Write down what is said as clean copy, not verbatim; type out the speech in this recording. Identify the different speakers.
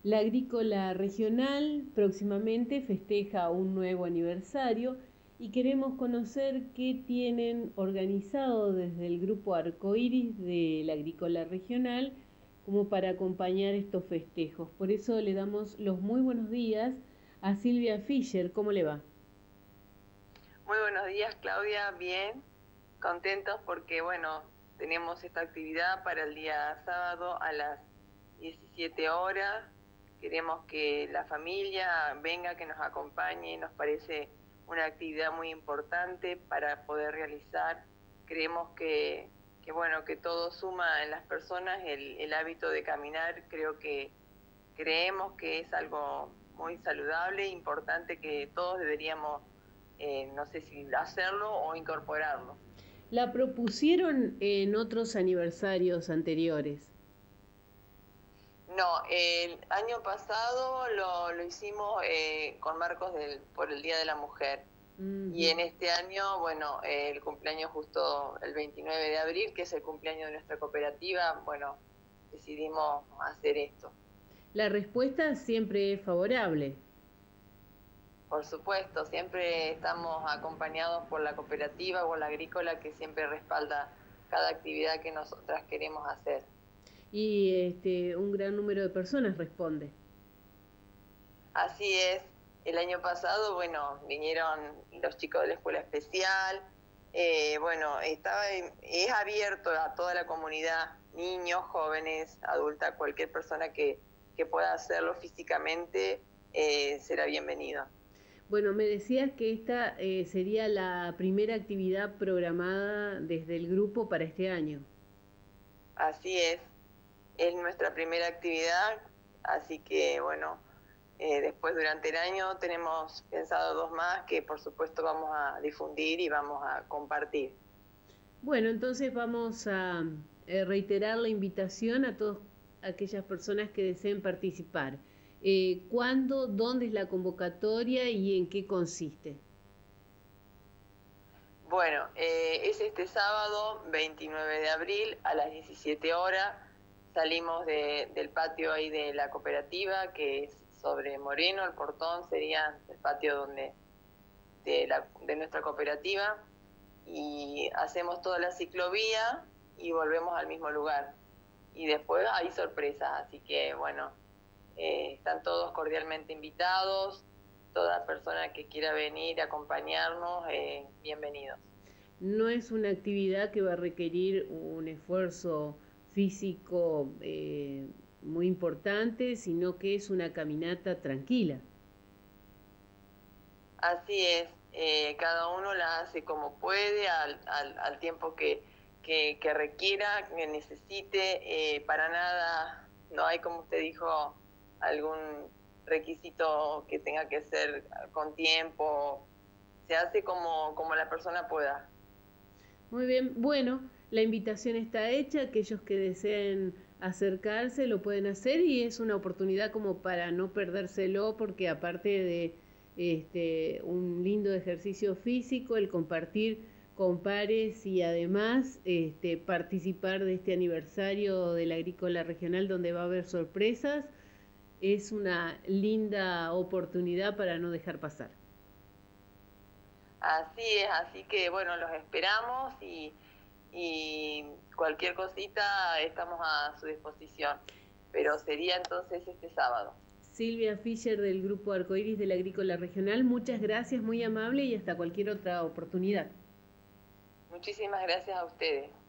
Speaker 1: La Agrícola Regional próximamente festeja un nuevo aniversario y queremos conocer qué tienen organizado desde el Grupo Arcoíris de la Agrícola Regional como para acompañar estos festejos. Por eso le damos los muy buenos días a Silvia Fischer. ¿Cómo le va?
Speaker 2: Muy buenos días, Claudia. Bien, contentos porque, bueno, tenemos esta actividad para el día sábado a las 17 horas. Queremos que la familia venga, que nos acompañe. Nos parece una actividad muy importante para poder realizar. Creemos bueno, que todo suma en las personas, el hábito de caminar. Creemos que es algo muy saludable, importante, que todos deberíamos no sé si hacerlo o incorporarlo.
Speaker 1: La propusieron en otros aniversarios anteriores.
Speaker 2: No, el año pasado lo hicimos con marcos por el Día de la Mujer. Y en este año, bueno, el cumpleaños justo el 29 de abril, que es el cumpleaños de nuestra cooperativa, bueno, decidimos hacer esto.
Speaker 1: La respuesta siempre es favorable.
Speaker 2: Por supuesto, siempre estamos acompañados por la cooperativa o la agrícola que siempre respalda cada actividad que nosotras queremos hacer.
Speaker 1: Y un gran número de personas responde.
Speaker 2: Así es, el año pasado, bueno, vinieron los chicos de la escuela especial, bueno, es abierto a toda la comunidad, niños, jóvenes, adulta, cualquier persona que pueda hacerlo físicamente será bienvenido.
Speaker 1: Bueno, me decías que esta sería la primera actividad programada desde el grupo para este año.
Speaker 2: Así es nuestra primera actividad, así que bueno, después durante el año tenemos pensado 2 más que por supuesto vamos a difundir y vamos a compartir.
Speaker 1: Bueno, entonces vamos a reiterar la invitación a todas aquellas personas que deseen participar. ¿Cuándo, dónde es la convocatoria y en qué consiste?
Speaker 2: Bueno, es este sábado 29 de abril a las 17 horas. Salimos del patio ahí de la cooperativa, que es sobre Moreno, el portón sería el patio de nuestra cooperativa, y hacemos toda la ciclovía y volvemos al mismo lugar. Y después hay sorpresas, así que bueno, están todos cordialmente invitados. Toda persona que quiera venir a acompañarnos, bienvenidos.
Speaker 1: No es una actividad que va a requerir un esfuerzo físico muy importante, sino que es una caminata tranquila.
Speaker 2: Así es, cada uno la hace como puede, al tiempo que requiera, que necesite. Para nada, no hay, como usted dijo, algún requisito que tenga que ser con tiempo. Se hace como la persona pueda.
Speaker 1: Muy bien, bueno, la invitación está hecha, aquellos que deseen acercarse lo pueden hacer y es una oportunidad como para no perdérselo porque aparte de un lindo ejercicio físico, el compartir con pares y además participar de este aniversario de la Agrícola Regional donde va a haber sorpresas, es una linda oportunidad para no dejar pasar.
Speaker 2: Así es, así que bueno, los esperamos y cualquier cosita estamos a su disposición. Pero sería entonces este sábado.
Speaker 1: Silvia Fischer del Grupo Arcoíris de la Agrícola Regional, muchas gracias, muy amable y hasta cualquier otra oportunidad.
Speaker 2: Muchísimas gracias a ustedes.